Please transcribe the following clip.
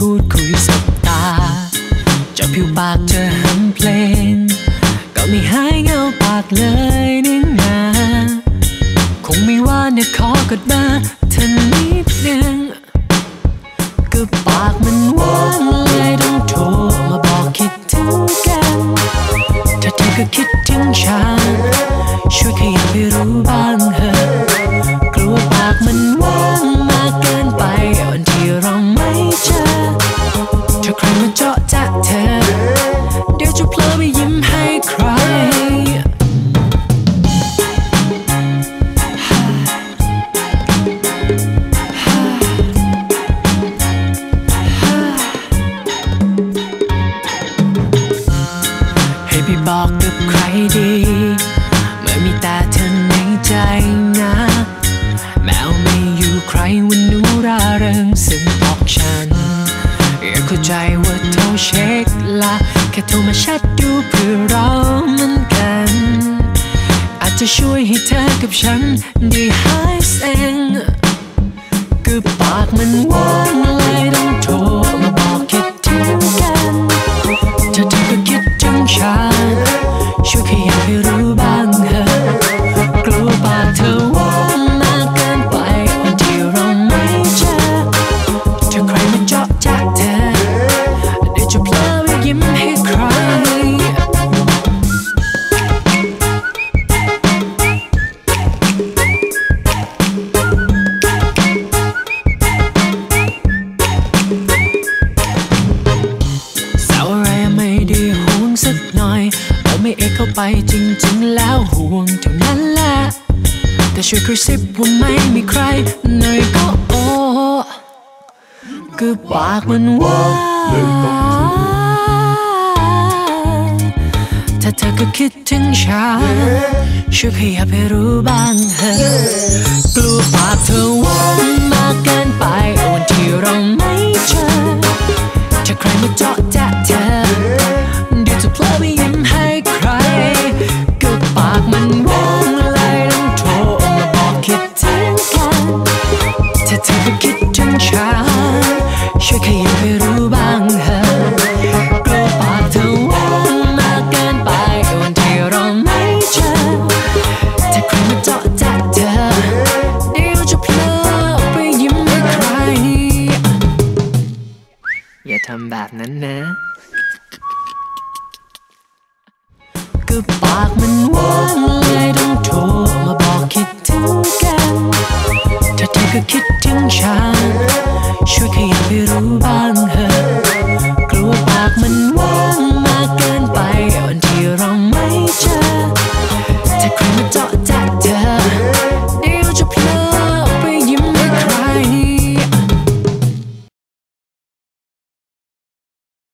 พูดคุยสบตาจากผิวปากเธอหันเพลงก็ไม่หายเงาปากเลยนี่นาคงไม่ว่าเนี่ยขอกดมาเธอนิดนึงก็ปากมันว่างเลยต้องโทรมาบอกคิดถึงกันถ้าเธอก็คิดถึงฉันช่วยขยับให้รู้บ้างเถอะกลัวปากมันว่างมากเกินไปวันที่เราไม่เจอถ้าใครมาเจาะจ๊ะเธอเดี๋ยวจะเพลอไปยิ้มให้ใครให้ไปบอกกับใครดีเมื่อมีแต่เธอในใจนะแมวไม่อยู่ใครวันนู้ร่าเริงซึ่งบอกฉันอยากเข้าใจว่าโทรเช็คละแค่โทรมาแชทดูเพื่อเราเหมือนกันอาจจะช่วยให้เธอกับฉันได้หายเซ็งก็ปากมันว่างเลยต้องโทรมาบอกคิดถึงกันถ้าเธอก็คิดถึงฉันช่วยขยับให้รู้บ้างเถอะกลัวปากเธอว่างมากเกินไปวันที่เราไม่เจอถ้าใครมาเจาะจ๊ะเธอเดี๋ยวจะเพลอไปยิ้มให้ใครสักหน่อยเราไม่เอกเข้าไปจริงๆแล้วห่วงเท่านั้นแหละแต่ช่วยกระซิบว่าไม่มีใครหน่อยก็โอ้ก็ปากมันว่างถ้าเธอก็คิดถึงฉันช่วยขยับให้รู้บ้างเถอะกลัวปากเธอว่างมากเกินไปวันที่เราไม่เจอถ้าใครมาเจาะจ๊ะเธอเดี๋ยวจะเพลอไปยิ้มให้ใครก็ปากมันว่างเลยต้องโทรมาบอกคิดถึงกันถ้าเธอก็คิดถึงฉันช่วยขยับให้รู้บ้างเถอะกลัวปากเธอว่างมากเกินไปวันที่เราไม่เจอถ้าใครมาเจาะจ๊ะเธอเดี๋ยวจะเพลอไปยิ้มให้ใครอย่าทำแบบนั้นนะก็ปากมันว่าง